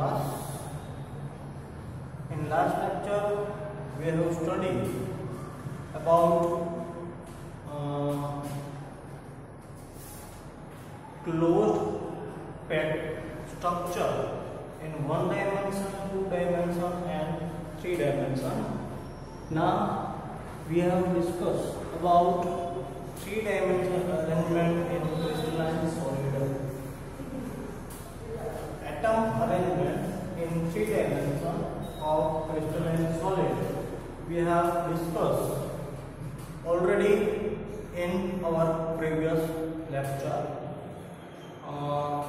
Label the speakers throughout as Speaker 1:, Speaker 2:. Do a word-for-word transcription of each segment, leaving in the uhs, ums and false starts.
Speaker 1: class. In last lecture we have studied about uh, closed pad structure in one dimension, two dimension and three dimension. Now we have discussed about three dimension arrangement in crystalline solid. Atom arrangement in three dimension of crystalline solid we have discussed already in our previous lecture. Uh,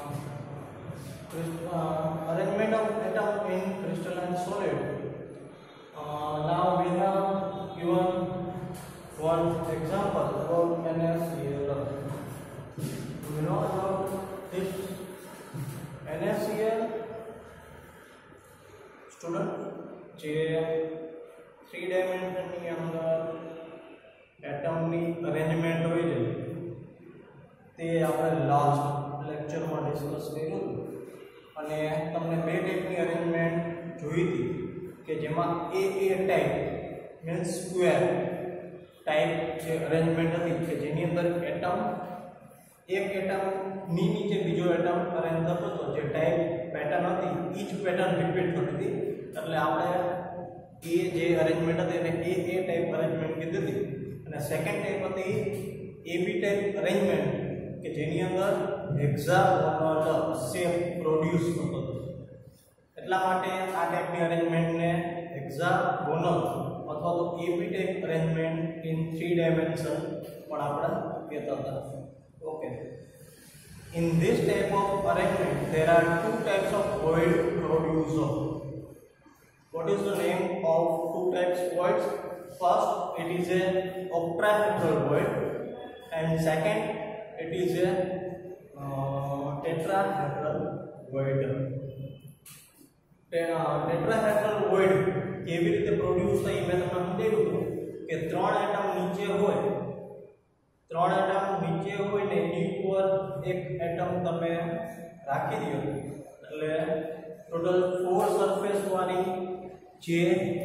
Speaker 1: uh, arrangement of atom in crystalline solid. Uh, now we have given one example about NaCl. You know about this NaCl, student? જે three dimension ની અંદર atom ની arrangement હોય છે તે આપણે last લેક્ચરમાં discuss કર્યું અને તમને બે ટાઈપની અરેન્જમેન્ટ જોઈ હતી કે જેમાં A A type means square type જે અરેન્જમેન્ટ હતી કે જેની અંદર એટમ એક એટમ ની નીચે બીજો એટમ અરેન્જ થતો હતો જે ટાઈપ પેટર્ન હતી ઈ જ પેટર્ન રિપીટ થતી હતી એટલે આપણે એ જે અરેન્જમેન્ટ હતી એને એ એ ટાઈપ અરેન્જમેન્ટ કીધી હતી અને સેકન્ડ ટાઈપ હતી એબી ટાઈપ અરેન્જમેન્ટ કે જેની અંદર હેક્સાગોનલ શેપ પ્રોડ્યુસ થતો હતો એટલા માટે આ ટાઈપની અરેન્જમેન્ટને હેક્સાગોનલ અથવા તો A B type arrangement in three dimension પણ આપણે કહેતા હતા. Okay, in this type of arrangement there are two types of void producer. What is the name of two types voids? First, it is a octahedral void, and second, it is a uh, tetrahedral void. Tetrahedral void કેવી રીતે produce થઈ મેં તમને સમજાવ્યું હતું કે ત્રણ atom નીચે હોય ત્રણ એટમ નીચે હોય ને એની ઉપર એક એટમ તમે રાખી દો એટલે ટોટલ ફોર સરફેસ વાળી જે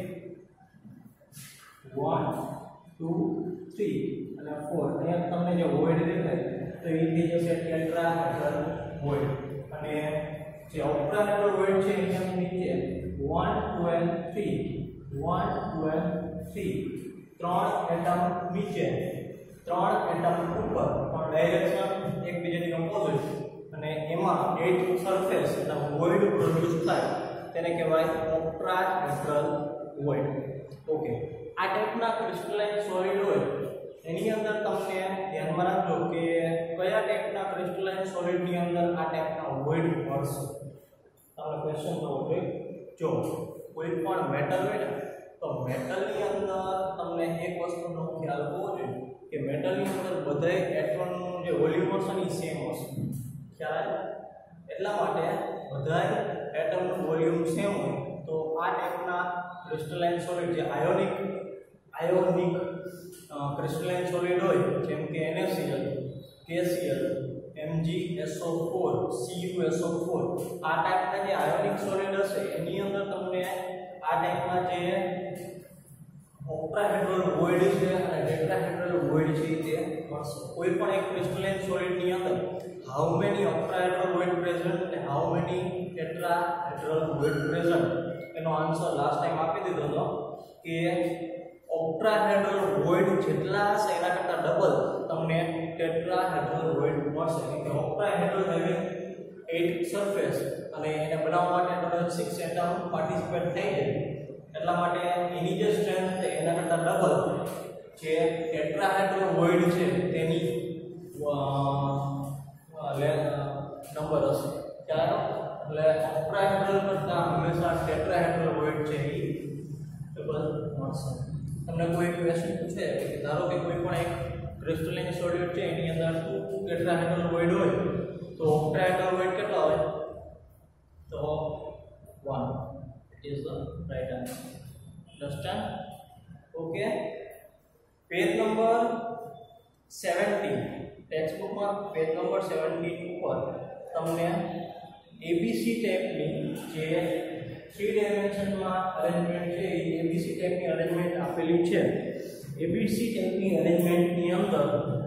Speaker 1: one two three અને four અહીંયા તમને જે વોઇડ દેખાય તો એ થઈ જશે ટેટ્રાહેડ્રલ વોઇડ અને જે ઓક્ટાહેડ્રલ વોઇડ છે એની નીચે one two and three one two and three ત્રણ એટમ નીચે ત્રણ એટમ ઉપર પણ ડાયરેક્શન એકબીજાની ઓપોઝિટ અને એમાં એટ સરફેસ એટલે વોઇડ પ્રોડ્યુસ થાય તેને કહેવાય ઓક્ટાહેડ્રલ વોઇડ. ઓકે, આ ટાઈપના ક્રિસ્ટલાઇન સોલિડ હોય એની અંદર તમને ધ્યાનમાં રાખજો કે કયા ટાઈપના ક્રિસ્ટલાઇન સોલિડની અંદર આ ટાઈપના વોઇડ મળશે. તમને ક્વેશ્ચન થવો જોઈએ જો કોઈ પણ મેટલ હોય ને તો મેટલની અંદર તમને એક વસ્તુનો ખ્યાલ હોવો જોઈએ કે મેટલની અંદર બધાય એટમનું જે વોલ્યુમ હશે ને સેમ હશે. ખ્યાલ એટલા માટે બધાય એટમનું વોલ્યુમ સેમ હોય તો આ ટાઈપના ક્રિસ્ટલાઇન સોલિડ જે આયોનિક આયોનિક ક્રિસ્ટલાઇન સોલિડ હોય જેમ કે NaCl, KCl, MgSO4, CuSO4 આ ટાઈપના જે આયોનિક સોલિડ હશે એની અંદર તમને આ ટાઈપના જે ઓક્ટાહેડ્રલ વોઇડ છે અને ટેટ્રાહેડ્રલ વોઇડ છે તે મળશે. કોઈ પણ એક ક્રિસ્ટલાઇન સોલિડ ની અંદર how many octahedral void present અને how many tetrahedral void present એનો આન્સર લાસ્ટ ટાઈમ આપી દીધો હતો કે ઓક્ટાહેડ્રલ વોઇડ જેટલા હશે એના કરતાં ડબલ તમને ટેટ્રાહેડ્રલ વોઇડ મળશે. કે ઓક્ટાહેડ્રલ હેવિંગ eight સરફેસ અને એને બનાવવા માટે ટોટલ six એટમ પાર્ટિસિપેટ થઈ જાય એટલા માટે એની જે સ્ટ્રેન્થ છે એના કરતાં ડબલ જે ટેટ્રાહેડ્રલ વોઇડ છે તેની નંબર હશે. ચાલો એટલે ઓક્ટાહેડ્રલ કરતાં હંમેશા ટેટ્રાહેડ્રલ વોઇડ છે એ ડબલ મળશે. તમને કોઈ ક્વેશ્ચન પૂછે કે ધારો કે કોઈ પણ એક ક્રિસ્ટલાઇન સોલિડ છે એની અંદર two ટેટ્રાહેડ્રલ વોઇડ હોય તો ઓક્ટાહેડ્રલ વોઇડ કેટલા હોય તો one. It is the right answer. Understand? Okay. Page number seventeen. Textbook માં page number seventeen ઉપર તમને એબીસી ટાઈપની જે થ્રી ડાયમેન્શનમાં અરેન્જમેન્ટ છે એ એબીસી ટાઈપની અરેન્જમેન્ટ આપેલી છે. એબીસી ટાઈપની અરેન્જમેન્ટની અંદર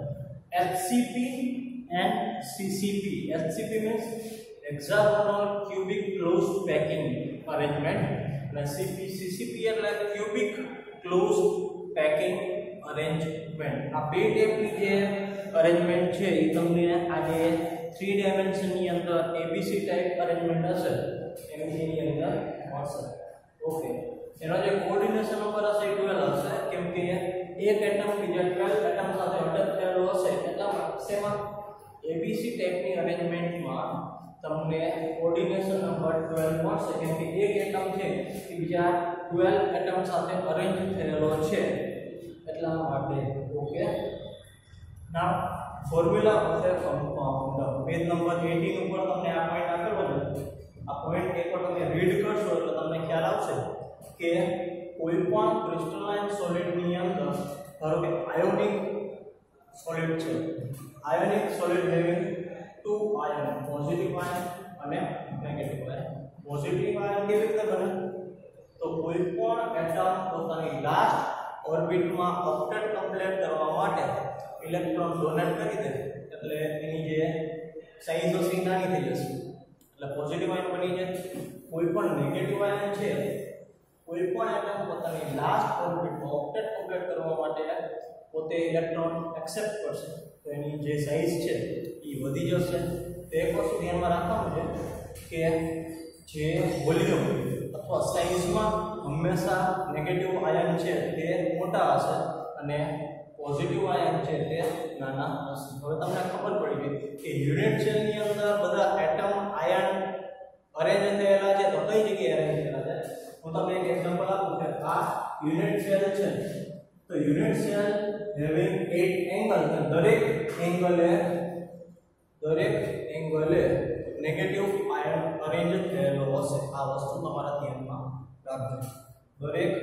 Speaker 1: H C P and C C P. H C P means hexagonal cubic close packing arrangement અને સીપી સીસીપી એટલે ક્યુબિક ક્લોઝ પેકિંગ અરેન્જમેન્ટ. આ બે ટાઈપની જે અરેન્જમેન્ટ છે એ તમને આજે થ્રી ડાયમેન્શનની અંદર એબીસી ટાઈપ અરેન્જમેન્ટ હશે એની અંદર મળશે. ઓકે, એનો જે કોઓર્ડિનેશન નંબર હશે એ ટ્વેલ્વ હશે, કેમ કે એક એટમ બીજા ટ્વેલ્વ એટમ સાથે અટેચ થયેલો હશે. એટલા શેમાં એબીસી ટાઈપની અરેન્જમેન્ટમાં તમને કોઓર્ડિનેશન નંબર ટ્વેલ્વ મળશે, કેમ કે એક એટમ છે એ બીજા ટ્વેલ્વ એટમ સાથે અરેન્જ થયેલો છે એટલા માટે. Okay, now formula of the compound. Page number અઠાર ઉપર તમને આ પોઈન્ટ આપેલો છે. આ પોઈન્ટ એકવાર તમે રીડ કરશો એટલે તમને ખ્યાલ આવશે કે કોઈ પણ ક્રિસ્ટલાઇન સોલિડની અંદર ધારો કે આયોનિક સોલિડ છે. Ionic solid having two ion, positive ion અને નેગેટિવ આયન. પોઝિટિવ આયન કેવી રીતે બને? તો કોઈ પણ એટમ પોતાની લાસ્ટ ઓર્બિટમાં ઓક્ટેટ કમ્પ્લીટ કરવા માટે ઇલેક્ટ્રોન ડોનેટ કરી દે એટલે એની જે સાઈઝ હશે નાની થઈ જશે એટલે પોઝિટિવ આયન બની જાય. કોઈ પણ નેગેટિવ આયન છે, કોઈ પણ એટમ પોતાની લાસ્ટ ઓર્બિટમાં ઓક્ટેટ કમ્પ્લીટ કરવા માટે પોતે ઇલેક્ટ્રોન એક્સેપ્ટ કરશે તો એની જે સાઈઝ છે એ વધી જશે. તો એક વસ્તુ ધ્યાનમાં રાખવાનું છે કે જે વોલ્યુમ અથવા સાઈઝમાં હંમેશા નેગેટિવ આયન છે તે મોટા હશે અને પોઝિટિવ આયન છે તે નાના હશે. હવે તમને ખબર પડી ગઈ કે યુનિટ સેલની અંદર બધા એટમ આયન અરેન્જ થયેલા છે. તો કઈ જગ્યાએ અરેન્જ થયેલા છે? હું તમને એક એક્ઝામ્પલ આપું કે આ યુનિટ સેલ છે. તો unit cell having eight angle, દરેક એંગલે દરેક એંગલે નેગેટિવ આયન અરેન્જ થયેલો હશે. આ વસ્તુ તમારા ધ્યાનમાં રાખજો. દરેક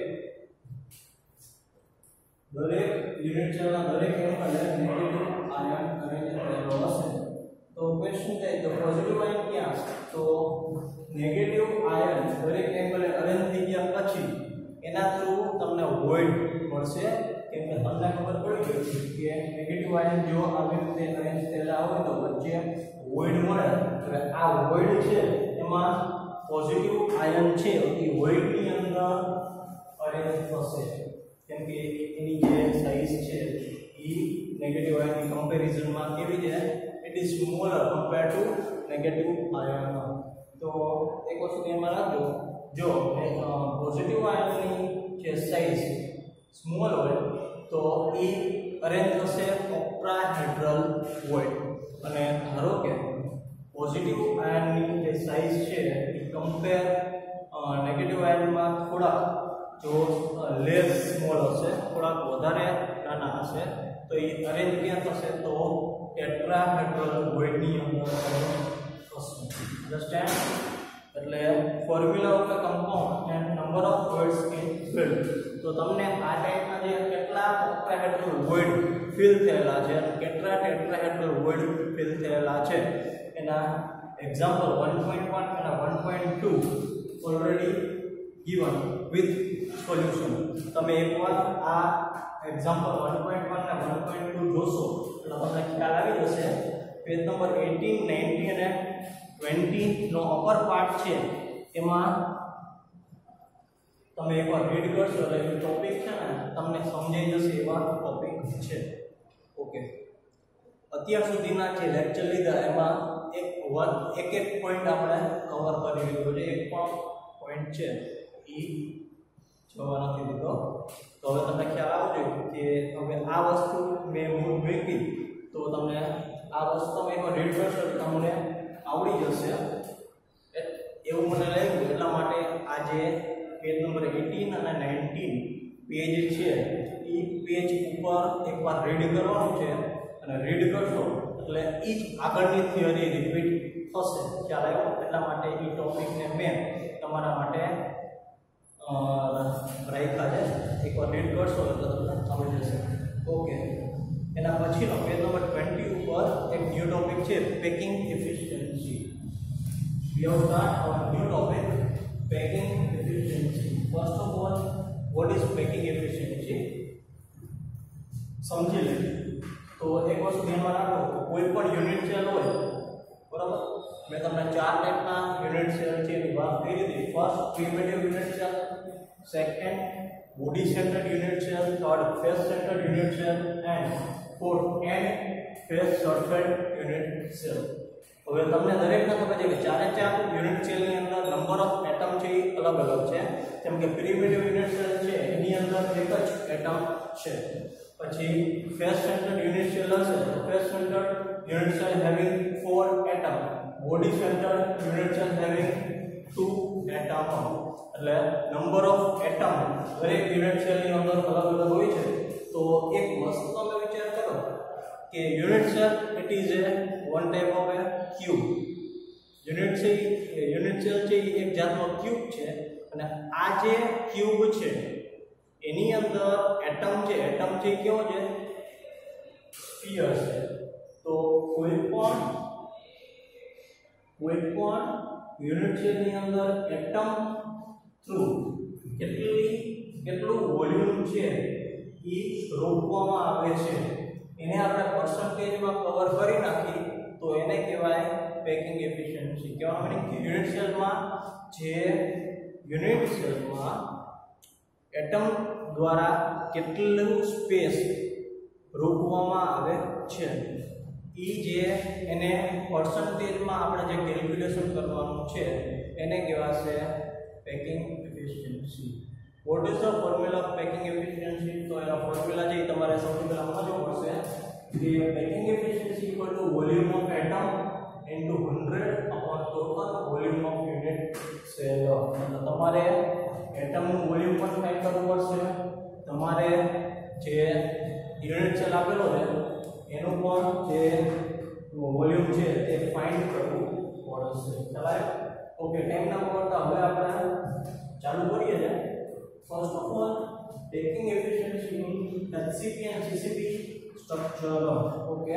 Speaker 1: દરેક યુનિટ સેલના દરેક એંગલે નેગેટિવ આયન અરેન્જ થયેલો હશે. તો ક્વેશ્ચન થાય તો પોઝિટિવ આયન ક્યાં હશે? તો નેગેટિવ આયન દરેક એંગલે અરેન્જ થઈ ગયા પછી એના થ્રુ તમને વોઇડ મળશે, કેમ કે તમને ખબર પડી ગઈ કે નેગેટિવ આયન જો આવી રીતે અરેન્જ થયેલા હોય તો વચ્ચે વોઇડ મળે. એટલે આ વોઇડ છે એમાં પોઝિટિવ આયન છે એ વોઇડની અંદર અરેન્જ થશે, કેમ કે એની જે સાઈઝ છે એ નેગેટિવ આયનની કમ્પેરિઝનમાં કેવી છે? It is smaller compare to negative ion. તો એક વસ્તુ ધ્યાનમાં રાખજો, જો પોઝિટિવ આયનની જે સાઈઝ સ્મોલ હોય તો એ અરેન્જ થશે ઓક્ટાહેડ્રલ વોઇડ. અને ધારો કે પોઝિટિવ આયનની જે સાઈઝ છે એ કમ્પેર નેગેટિવ આયનમાં થોડા જો લેસ સ્મોલ હશે, થોડાક વધારે નાના હશે, તો એ અરેન્જ ક્યાં થશે? તો ટેટ્રાહેડ્રલ વોઇડની અંદર થશે. અન્ડરસ્ટેન્ડ? એટલે formula of the compound and number of voids in filled. તો તમને આ ટાઈપના જે કેટલા ઓક્ટાહેડ્રલ વોઇડ ફિલ થયેલા છે અને કેટલા ટેટ્રાહેડ્રલ વોઇડ ફિલ થયેલા છે એના એક્ઝામ્પલ one point one અને one point two already given with solution. તમે એકવાર આ એક્ઝામ્પલ one point one અને one point two જોશો એટલે તમને ખ્યાલ આવી જશે. પેજ નંબર eighteen, nineteen અને twenty નો અપર પાર્ટ છે એમાં તમે એકવાર રીડ કરશો એટલે ટોપિક છે ને તમને સમજાઈ જશે એવા ટોપિક છે. ઓકે, અત્યાર સુધીના જે લેક્ચર લીધા એમાં એક વન એક એક પોઈન્ટ આપણે કવર કરી લીધો છે. એક પણ પોઈન્ટ છે એ જવા નથી દીધો. તો હવે તમને ખ્યાલ આવજો કે હવે આ વસ્તુ મેં મૂકી તો તમને આ વસ્તુ તમે એકવાર રીડ કરશો એટલે તમને આવડી જશે એવું મને લાગ્યું. એટલા માટે આજે પેજ નંબર eighteen અને nineteen પેજ છે એ પેજ ઉપર એકવાર રીડ કરવાનું છે અને રીડ કરશો એટલે એ જ આગળની થિયરી રિપીટ થશે. ખ્યાલ આવ્યો? એટલા માટે એ ટોપિકને મેં તમારા માટે રાખ્યા છે. એકવાર રીડ કરશો એટલે તમને સમજી જશે. ઓકે, એના પછીનો પેજ નંબર twenty ઉપર એક ન્યૂ ટોપિક છે packing efficiency. we have start our new topic, packing efficiency. First of all, what is packing efficiency? समझी ले तो एक वस्तु ધ્યાનમાં રાખો કોઈ પણ યુનિટ સેલ હોય બરાબર મેં તમને ચાર ટાઈપના યુનિટ સેલ છે એની વાત કરી દીધી first primitive unit cell second body centred unit cell third face centred unit cell and fourth and face surface unit cell હવે તમને દરેકને ખબર છે કે ચારે ચાર યુનિટ સેલની અંદર નંબર ઓફ એટમ છે એ અલગ અલગ છે જેમ કે પ્રિમિટિવ યુનિટ સેલ છે એની અંદર એક જ એટમ છે પછી ફેસ સેન્ટર્ડ યુનિટ સેલ હશે face centred unit cell having four atom body centred unit cell having two atom એટલે નંબર ઓફ એટમ દરેક યુનિટ સેલની અંદર અલગ અલગ હોય છે તો એક વસ્તુ તમે વિચાર કરો કે unit cell it is a one type of a cube unit છે યુનિટ સેલ છે એ એક જાતનો ક્યુબ છે અને આ જે ક્યુબ છે એની અંદર એટમ છે એટમ છે કેવો છે સ્ફિયર છે તો કોઈ પણ કોઈ પણ યુનિટ સેલની અંદર એટમ થ્રુ કેટલી કેટલું વોલ્યુમ છે એ રોકવામાં આવે છે એને આપણે પર્સન્ટેજમાં કવર કરી નાખી તો એને કહેવાય પેકિંગ એફિશિયન્સી કહેવા મીનિંગ કે યુનિટ સેલમાં જે યુનિટ સેલમાં એટમ દ્વારા કેટલું સ્પેસ રોકવામાં આવે છે ઈ જે એને પર્સન્ટેજમાં આપણે જે કેલ્ક્યુલેશન કરવાનું છે એને કહેવાશે packing efficiency what is the formula of packing efficiency તો એનો ફોર્મ્યુલા જે તમારે સૌથી પહેલા સમજવું પડશે કે packing efficiency equal to volume of atom into one hundred upon total volume of unit cell એટલે તમારે એટમનું વોલ્યુમ પણ ફાઇન્ડ કરવું પડશે તમારે જે યુનિટ સેલ આપેલો છે એનું પણ જે વોલ્યુમ છે તે ફાઇન્ડ કરવું પડશે ચાલે ઓકે ટાઈમ ના કરતા હવે આપણે ચાલુ કરીએ છે first of all packing efficiency in H C P and C C P structure okay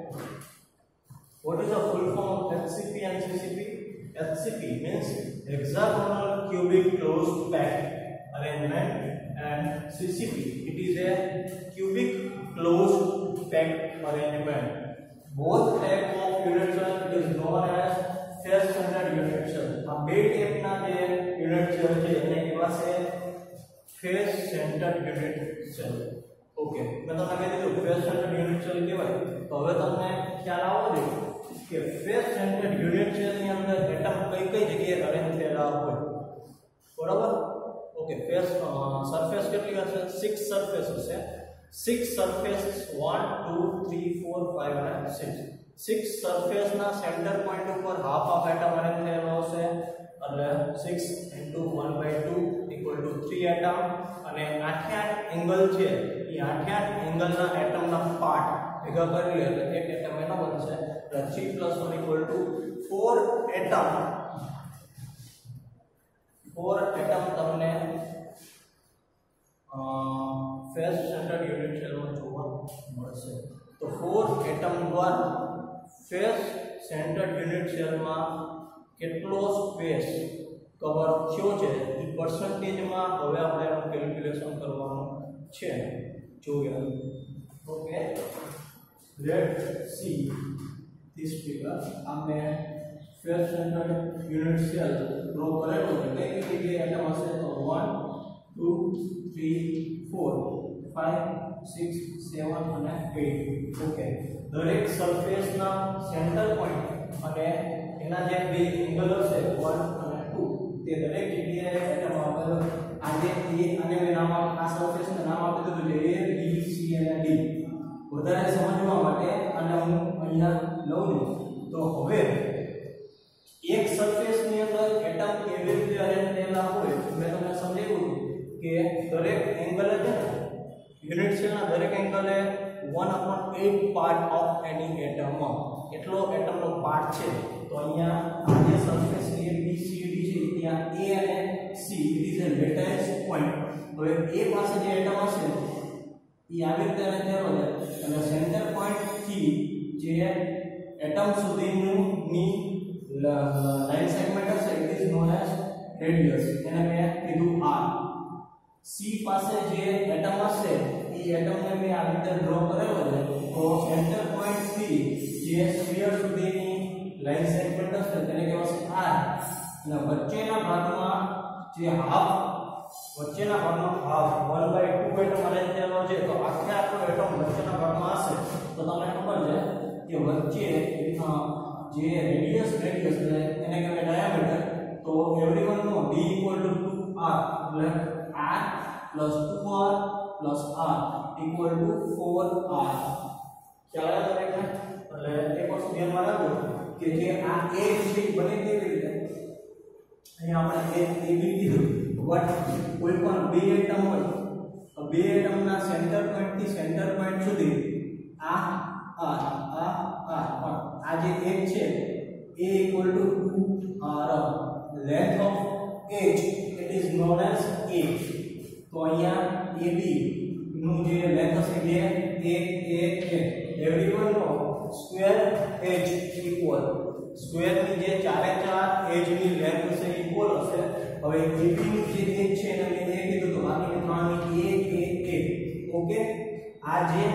Speaker 1: what is the full form of H C P and C C P H C P means hexagonal cubic closed pack arrangement and C C P it is a cubic closed pack arrangement both type of unit cell is known as face centered unit cell આ બે ટાઈપના જે unit cell છે એને કહેવાશે face centered unit cell okay મેં તમને કહી દીધું face centered unit cell કહેવાય તો હવે તમને ખ્યાલ આવવો જોઈએ કે ફેસ સેન્ટર્ડ યુનિટ સેલની અંદર એટમ કઈ કઈ જગ્યાએ અરેન્જ થયેલા હોય બરાબર ઓકે ફેસ સરફેસ કેટલી હશે six સરફેસ હશે six surface one two three four five અને six six સરફેસના સેન્ટર પોઈન્ટ ઉપર હાફ હાફ એટમ અરેન્જ થયેલો હશે એટલે six into one by two equal to three atom અને આઠે આઠ એંગલ છે એ આઠે આઠ એંગલના એટમના પાર્ટ ભેગા કરી લે એટલે એક એટમ એનો બનશે three plus one equal to four atom four atom તમને ફેસ સેન્ટર્ડ યુનિટ સેલમાં જોવા મળશે તો four atom દ્વારા ફેસ સેન્ટર્ડ યુનિટ સેલમાં કેટલો સ્પેસ કવર થયો છે એ પર્સન્ટેજમાં હવે આપણે એનું કેલ્ક્યુલેશન કરવાનું છે જોઈએ okay let's see this figure हमने face centred unit cell draw करेलो है कई कई जगह एटम हसे तो one two three four five six seven અને eight ઓકે દરેક સરફેસ ના સેન્ટર પોઈન્ટ અને એના જે બે એંગલ હશે one અને two તે દરેક જગ્યાએ એટમ આપેલો આજે એ અને મે નામ આ સરફેસ ને નામ આપી દીધું છે A B C અને D વધારે સમજવા માટે અને હું અહીંયા લઉં છું તો હવે એક સરફેસ ની અંદર એટમ કેવી રીતે અરેન્જ થયેલા હોય મેં તમને સમજાવ્યું કે દરેક એંગલ છે ને યુનિટ સેલના દરેક એંગલે one upon eight part of એની એટમ એટલો એટમનો પાર્ટ છે તો અહીંયા આ જે surface A B C D છે ત્યાં A અને C it is a latest point હવે A પાસે જે એટમ હશે એ આવી રીતે અરેન્જ થયેલો છે અને સેન્ટર પોઈન્ટ થી જે એટમ સુધીનું ની લાઈન સેગમેન્ટ હશે it is known as radius, એને મેં કીધું r. C પાસે જે એટમ હશે એ એટમ ને મેં આ રીતે ડ્રો કરેલો છે, તો સેન્ટર પોઈન્ટ થી જે સ્ફિયર સુધીની લાઈન સેગમેન્ટ હશે તેને કહેવાશે r, અને વચ્ચેના ભાગમાં જે હાફ વચ્ચેના ભાગમાં half one by two atom arrange થયેલો છે, તો આખે આખો એટમ વચ્ચેના ભાગમાં હશે તો તમને ખબર છે કે વચ્ચે જે રેડિયસ રેડિયસ એટલે એને કહેવાય ડાયામીટર, તો એવરીવન નો d equal to two r એટલે r plus two r plus r equal to four r. ખ્યાલ આવે છે? એટલે એક વસ્તુ ધ્યાનમાં રાખો કે જે આ a છે બને કેવી રીતે, અહીંયા આપણે a a b કીધું, બટ કોઈ પણ બે એટમ હોય તો બે એટમના સેન્ટર પોઈન્ટ થી સેન્ટર પોઈન્ટ સુધી આ r આ r પણ આ જે એક છે a equal to two r, length of h it is known as a. તો અહીંયા ab નું જે લેન્થ હશે એ એક એક એક એવરીવન નો સ્ક્વેર h ઇક્વલ સ્ક્વેર ની જે ચારે ચાર h ની લેન્થ હશે ઇક્વલ હશે. હવે ab નું જે એક છે એને મેં એ કીધું તો બાકી ત્રણની એક એક એક. ઓકે, આ જે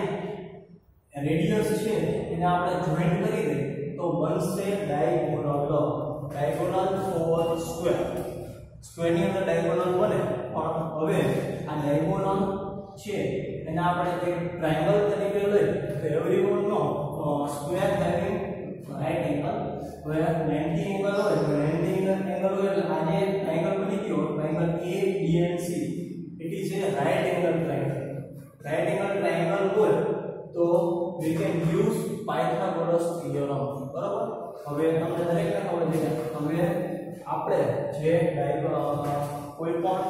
Speaker 1: રેડિયસ છે એને આપણે જોઈન્ટ કરી દઈએ તો બનશે diagonal. Diagonal over square, square ની અંદર ડાયગોનલ બને, પણ હવે આ ડાયગોનલ છે એને આપણે એક ટ્રાયેંગલ તરીકે લઈએ તો એવરીવન નો સ્ક્વેર હેવિંગ રાઈટ એંગલ. હવે નાઇન્ટી એંગલ હોય તો નાઇન્ટી એંગલ હોય એટલે આ જે ટ્રાયેંગલ બની ગયો triangle A B and C it is a right angle triangle. Right angle triangle હોય તો we can use Pythagoras theorem. બરાબર, હવે તમને દરેકને ખબર છે કે હવે આપણે જે કોઈ પણ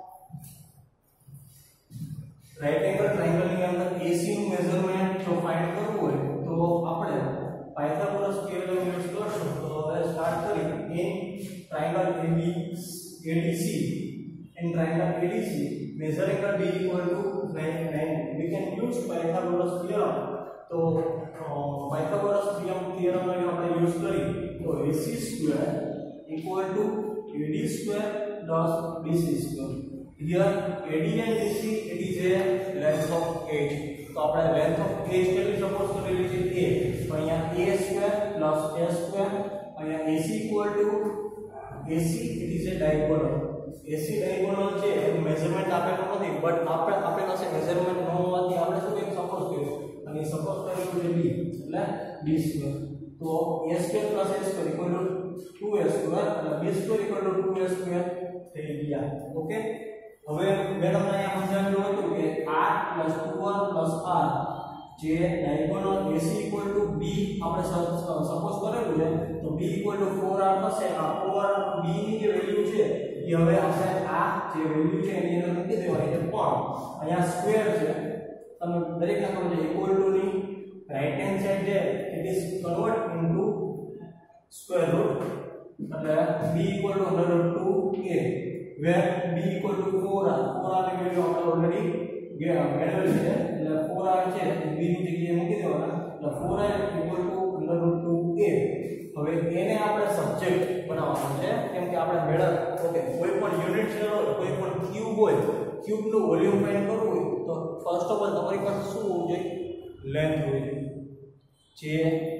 Speaker 1: રાઈટ એંગલ ટ્રાયેંગલ ની અંદર A C નું મેઝરમેન્ટ જો ફાઇન્ડ કરવું હોય તો આપણે પાયથાગોરસ થિયરમ યુઝ કરશું. તો હવે સ્ટાર્ટ કરી in triangle A B A D C, in triangle A D C measuring the d equal to nine nine we can use Pythagoras theorem. તો પાયથાગોરસ થિયરમ નો આપણે યુઝ કરી તો A C square equal to A D square plus B C square. Here A D and B C it is a length of h. તો આપણે length of h કેટલી suppose કરેલી છે a, તો અહીંયા a square plus a square, અહીંયા A C equal to A C it is a diagonal. A C diagonal છે એનું મેઝરમેન્ટ આપેલું નથી, બટ આપણે આપેલો છે મેઝરમેન્ટ ન હોવાથી આપણે શું કંઈક સપોઝ કર્યું અને સપોઝ કર્યું છે b એટલે b square. તો a square plus a square equal to two a square અને b square equal to two a square થઈ ગયા. ઓકે, હવે મેં તમને અહીંયા સમજાવ્યું હતું કે r plus two r plus r જે diagonal A C equal to b આપણે સપોઝ કરેલું છે તો b equal to four r થશે. આ four r b ની જે વેલ્યુ છે એ હવે આપણે આ જે વેલ્યુ છે એની અંદર મૂકી દેવાની છે, પણ અહીંયા સ્ક્વેર છે તમને દરેકને ખબર છે equal to ની રાઈટ હેન્ડ સાઈડ છે it is convert into square root, એટલે b equal to under root two a where b equal to four r. four r ની વેલ્યુ આપણે ઓલરેડી મેળવેલી છે એટલે four r છે b ની જગ્યાએ મૂકી દેવાના એટલે four r equal to under root two a. હવે એને આપણે સબ્જેક્ટ બનાવવાનો છે કેમ કે આપણે મેળવ ઓકે કોઈ પણ યુનિટ સેલ હોય કોઈ પણ ક્યુબ હોય ક્યુબ નું વોલ્યુમ ફાઇન્ડ કરવું હોય તો ફર્સ્ટ ઓફ ઓલ તમારી પાસે શું હોવું જોઈએ, લેન્થ હોવી જોઈએ. જે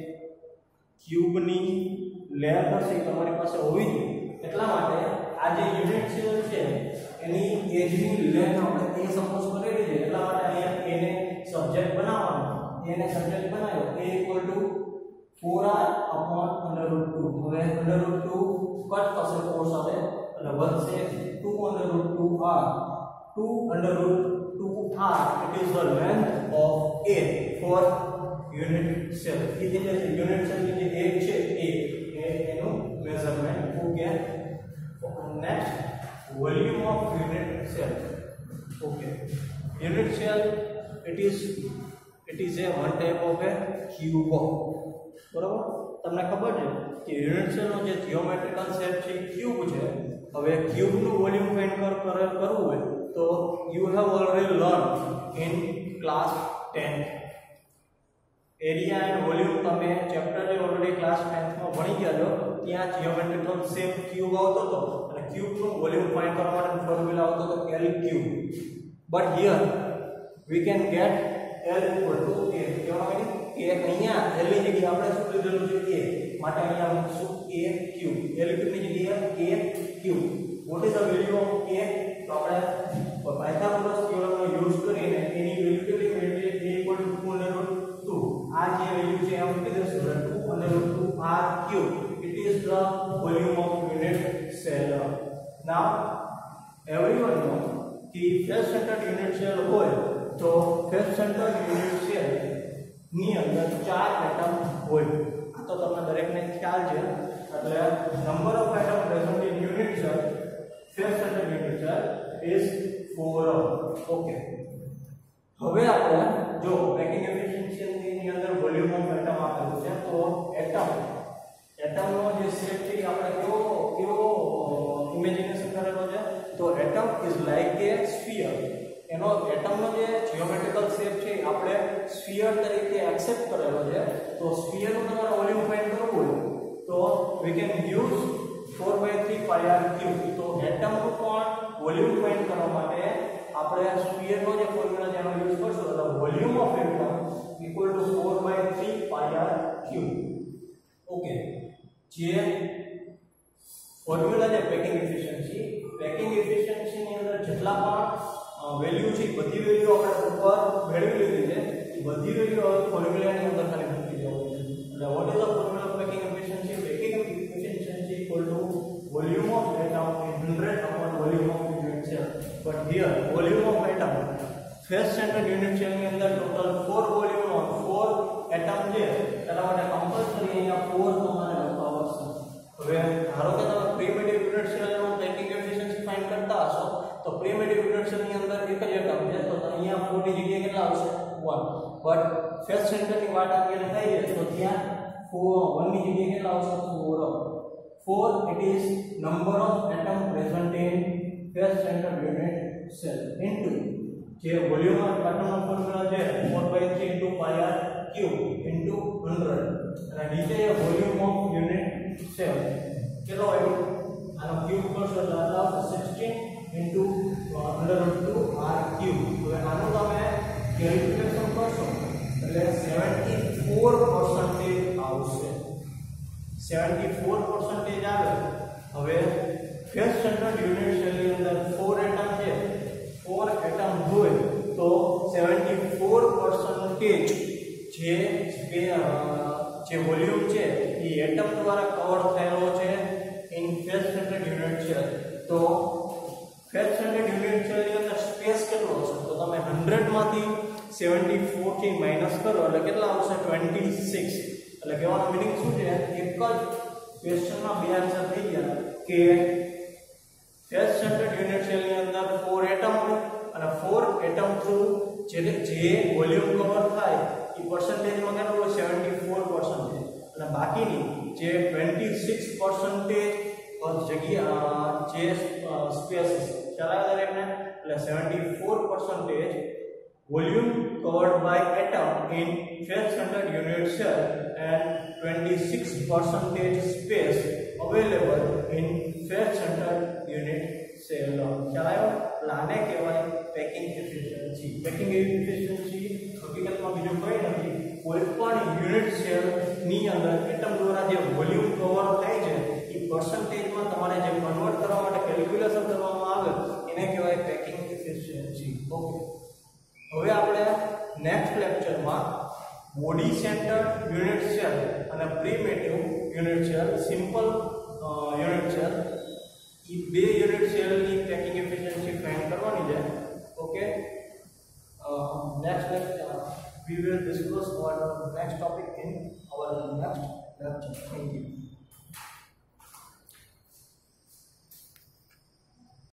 Speaker 1: ક્યુબ ની લેન્થ હશે તમારી પાસે હોવી જોઈએ. એટલા માટે આ જે યુનિટ સેલ છે એની એજ ની લેન્થ આપણે a સપોઝ કરેલી છે, એટલા માટે અહીંયા a ને સબ્જેક્ટ બનાવવાનો. a ને સબ્જેક્ટ બનાવ્યો a equal to four r upon under root two. હવે under root two કટ થશે four સાથે એટલે વધશે two under root two r. two under root two r it is the length of a for unit cell. એટલે જે unit cell ની જે એજ છે a એ એનું measurement. Okay, next volume of unit cell. Okay, unit cell it is it is a one type of a cube. બરાબર, તમને ખબર છે કે યુનિટ સેલ નો જે જીઓમેટ્રિકલ શેપ છે ક્યુબ છે. હવે ક્યુબ નું વોલ્યુમ ફાઇન્ડ કરવું હોય તો you have already learn in class ten. Area and volume तमे चैप्टर जे ऑलरेडी क्लास टेंथ में भणी गया છો ત્યાં जियोमेट्रिकल शेप क्यूब આવતો તો અને ક્યુબ નું વોલ્યુમ ફાઇન્ડ કરવા માટે ફોર્મ્યુલા આવતો તો L cube but here we can get L equal to A કેવાનો મીનિંગ કે અહીંયા L ની જગ્યાએ આપણે શું લીધેલું છે A માટે અહીંયા મૂકશું A ક્યુબ L ક્યુબ ની જગ્યાએ A cube what is the value of A तो આપણે પાયથાગોરસ થિયોરમ નો યુઝ કરીને એની વેલ્યુ કેટલી મેળવીએ A equal to two under root two આ જે વેલ્યુ છે આ મૂકી દેશું two under root two R cube it is the volume of unit cell. Now everyone know कि फेस सेंटर्ड यूनिट सेल હોય तो फेस सेंटर्ड यूनिट सेल ની અંદર ચાર એટમ હોય આ તો તમને દરેકને ખ્યાલ છે એટલે number of atom present in unit cell face centred unit cell is four. Okay હવે આપણે જો પેકિંગ એફિશિયન્સી ની અંદર વોલ્યુમ ઓફ એટમ આપેલું છે તો એટમ एटम નો જે શેપ છે આપણે કેવો કેવો ઇમેજિનેશન કરેલો છે તો atom is like a sphere એનો એટમ નો જે જીઓમેટ્રિકલ શેપ છે આપણે સ્ફિયર તરીકે એક્સેપ્ટ કરેલો છે તો સ્ફિયર નું તમારે વોલ્યુમ ફાઇન્ડ કરવું હોય તો we can use four by three pi r cube तो एटम નું પણ વોલ્યુમ ફાઇન્ડ કરવા માટે આપણે સ્ફિયર નો જે ફોર્મ્યુલા જેનો યુઝ કરશું એટલે volume of atom equal to four by three pi r cube. Okay જે ફોર્મ્યુલા છે પેકિંગ એફિશિયન્સી પેકિંગ એફિશિયન્સી ની અંદર જેટલા પણ વેલ્યુ છે બધી વેલ્યુ આપણે ઉપર મેળવી લીધી છે એ બધી વેલ્યુ હવે ફોર્મ્યુલાની અંદર ખાલી મૂકી દેવાની છે એટલે what is the formula of packing efficiency packing efficiency equal to volume of atom in hundred upon volume of unit cell but here volume of atom face centred unit cell ની અંદર total four volume of four atom છે એટલા માટે compulsory અહીંયા four તમારે લખવા પડશે. હવે ધારો કે તમે પ્રીમિટિવ યુનિટ સેલ નો પેકિંગ એફિશિયન્સી ફાઇન્ડ કરતા હશો તો પ્રીમિટિવ યુનિટ સેલ ની અંદર એક જ એટમ છે તો અહીંયા फोर ની જગ્યાએ કેટલા આવશે वन બટ फेस सेंटर ની વાત આપણે થઈ છે તો ત્યાં वन ની જગ્યાએ કેટલા આવશે four. Four it is number of atom present in face centred unit cell into જે વોલ્યુમ ઓફ એટમ નો ફોર્મ્યુલા છે four by three into pi r cube into one hundred અને નીચે વોલ્યુમ ઓફ યુનિટ સેલ કેટલો આવ્યો આનો cube કરશો એટલે આવશે sixteen into under root two r cube. હવે આનું તમે કેલ્ક્યુલેશન કરશો એટલે सेवेंटी फोर परसेंट આવશે सेवेंटी फोर परसेंट આવે. હવે फेस सेंटर्ड यूनिट सेल ની અંદર फोर एटम છે फोर एटम હોય તો सेवेंटी फोर परसेंट જે જે વોલ્યુમ છે એ એટમ દ્વારા કવર થયેલો છે in face centred unit cell તો फेस सेंटर्ड यूनिट सेल ની અંદર સ્પેસ કેટલો હશે તો તમે हंड्रेड માંથી सेवेंटी फोर થી માઈનસ કરો એટલે કેટલા આવશે ट्वेंटी सिक्स. એટલે કહેવાનો મીનિંગ શું છે એક જ ક્વેશ્ચનમાં બે આન્સર થઈ ગયા કે फेस सेंटर्ड यूनिट सेल ની અંદર फोर एटम હોય અને फोर एटम થ્રુ જે જે વોલ્યુમ કવર થાય એ પરસેન્ટેજ માં કેટલો હોય सेवेंटी फोर परसेंट અને બાકીની જે ट्वेंटी सिक्स परसेंट જગ્યા જે સ્પેસ ચલાવે દરેકને એટલે seventy four percent volume covered by atom in face centred unit cell and twenty six percent space available in face centred unit cell. चलायो लाने કહેવાય પેકિંગ એફિશિયન્સી. પેકિંગ એફિશિયન્સી હકીકતમાં બીજું કંઈ નથી કોઈ પણ યુનિટ સેલ ની અંદર એટમ દ્વારા જે વોલ્યુમ કવર થાય છે એ પરસેન્ટેજમાં તમારે જે કન્વર્ટ કરવા માટે કેલ્ક્યુલેશન કરવામાં આવે એને કહેવાય પેકિંગ એફિશિયન્સી. ઓકે હવે આપણે નેક્સ્ટ લેક્ચરમાં બોડી સેન્ટર્ડ યુનિટ સેલ અને primitive unit cell simple unit cell એ બે યુનિટ સેલની પેકિંગ એફિશિયન્સી ફાઇન્ડ કરવાની છે. Okay next lecture we will discuss our next topic in our next lecture. Thank you.